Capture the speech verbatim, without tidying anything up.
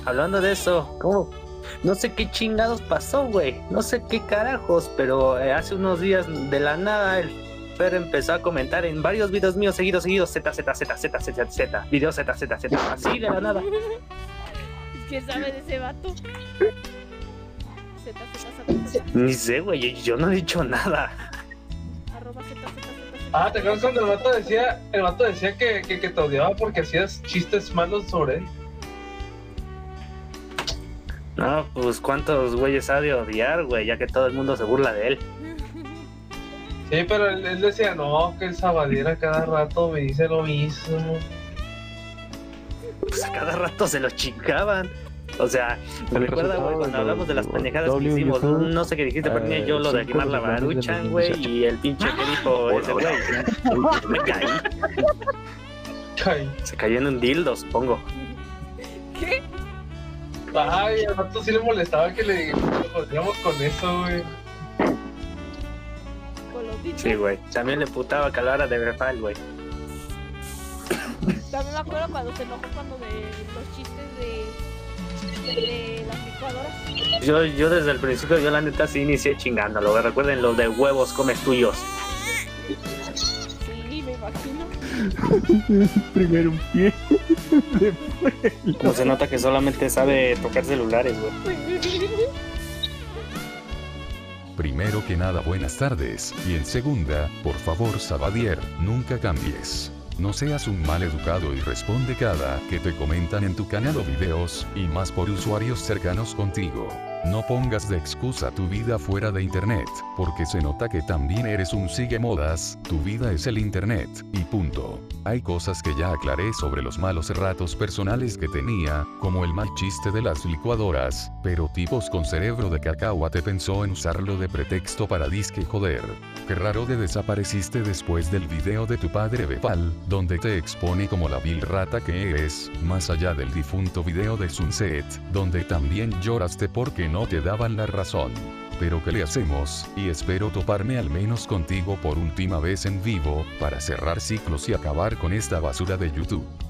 hablando de eso, ¿cómo? No sé qué chingados pasó, güey. No sé qué carajos, pero eh, hace unos días de la nada el Fer empezó a comentar en varios videos míos seguidos, seguidos, Z, Z, Z, Z, Z, Z, video Z, Z, Z, así de la nada. ¿Quién sabe de ese vato? Z, Z, Z, Z. Ni sé, güey, yo no he dicho nada. Arroba Z, Z, Z, Z. Ah, ¿te acuerdas cuando el vato decía, el vato decía que, que, que te odiaba porque hacías chistes malos sobre él? No, pues cuántos güeyes ha de odiar, güey, ya que todo el mundo se burla de él. Sí, pero él, él decía, no, que el Sabadiera cada rato me dice lo mismo. Pues a cada rato se lo chingaban. O sea, me recuerda, güey, cuando hablamos de las pendejadas que hicimos, no sé qué dijiste, pero tenía yo lo de quemar la Maruchan, güey, y el pinche que dijo ese güey. Me caí. Ay, Se cayó en un dildo, supongo. ¿Qué? ay, al vato sí le molestaba que le jodíamos con eso, güey. Con los dichos. Sí, güey. También le putaba que a la hora de Refal, güey. También me acuerdo cuando se enojó cuando de los chistes de, de las licuadoras. Yo, yo desde el principio, yo la neta sí inicié chingándolo, güey. Recuerden los de huevos comes tuyos. Sí, me imagino. Primero un pie, después el Como se nota que solamente sabe tocar celulares, güey. Primero que nada, buenas tardes, y en segunda, por favor Sabadier, nunca cambies. No seas un mal educado y responde cada que te comentan en tu canal o videos, y más por usuarios cercanos contigo. No pongas de excusa tu vida fuera de internet, porque se nota que también eres un sigue modas, tu vida es el internet, y punto. Hay cosas que ya aclaré sobre los malos ratos personales que tenía, como el mal chiste de las licuadoras, pero tipos con cerebro de cacahuate pensó en usarlo de pretexto para disque joder. Qué raro de desapareciste después del video de tu padre Bepal, donde te expone como la vil rata que eres, más allá del difunto video de Sunset, donde también lloraste porque no te daban la razón. Pero ¿qué le hacemos? Y espero toparme al menos contigo por última vez en vivo, para cerrar ciclos y acabar con esta basura de YouTube.